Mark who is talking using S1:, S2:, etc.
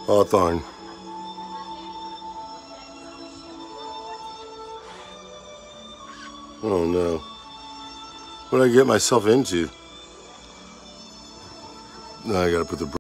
S1: Hawthorne. Oh no. What did I get myself into? Now I gotta put the